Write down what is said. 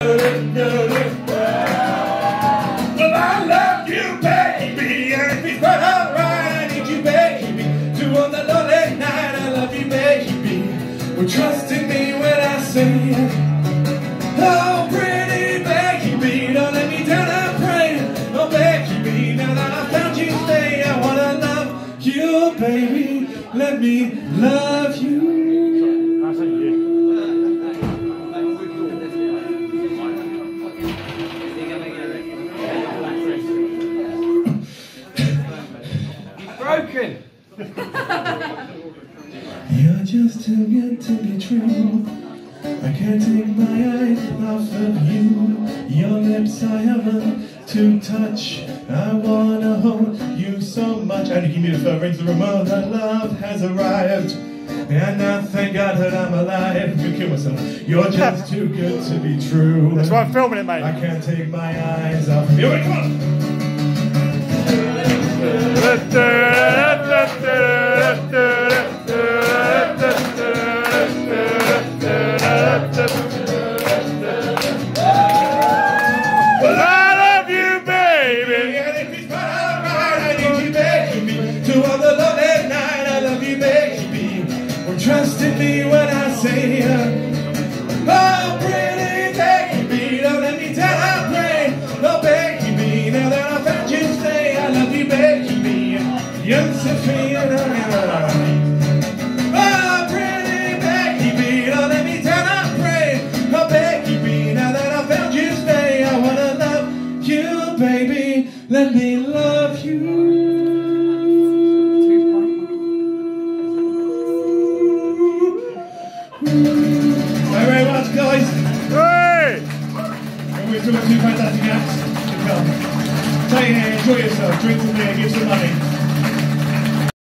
Well, I love you, baby, and it's quite alright. I need you, baby, to on the lonely night. I love you, baby. Well, trust in me when I say it. Oh, pretty baby, don't let me down, I pray. Oh, baby, now that I found you, stay. I wanna love you, baby. Let me love you. Broken. You're just too good to be true. I can't take my eyes off of you. Your lips are heaven to touch. I wanna hold you so much. And you give me the phone, rings the remote. That love has arrived, and I thank God that I'm alive. I'm gonna kill myself. You're just too good to be true. That's why I'm filming it, mate. I can't take my eyes off of you. Come on. Well, I love you, baby. And if it's alright, I need you, baby. To all the lonely night, I love you, baby. Well, trust in me when I say, oh, pretty baby, don't let me down, I pray. Oh, baby, now that I found you, stay. I love you, baby. You're so free and oh, pretty baby, don't let me down, I pray. Oh, baby, now that I found you, stay. I wanna love you, baby. Let me love you. Thank you very much, guys. Hey! And we've got two fantastic acts to come. Take care, enjoy yourself, drink some beer, give some money.